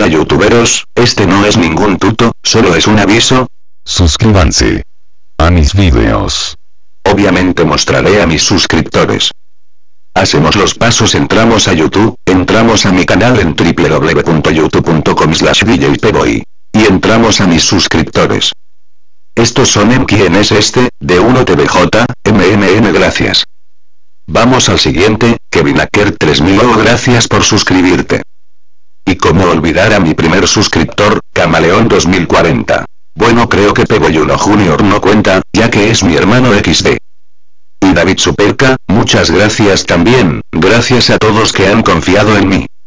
youtuberos, este no es ningún tuto, solo es un aviso. Suscríbanse a mis vídeos. Obviamente mostraré a mis suscriptores. Hacemos los pasos, entramos a YouTube, entramos a mi canal en www.youtube.com/djpboy. Y entramos a mis suscriptores. Estos son en quién es este, de 1tvj, gracias. Vamos al siguiente, Kevinaker 3000 gracias por suscribirte. Y cómo olvidar a mi primer suscriptor, Camaleón 2040. Bueno, creo que Peboyuno Junior no cuenta, ya que es mi hermano XD. Y David Superca, muchas gracias también, gracias a todos que han confiado en mí.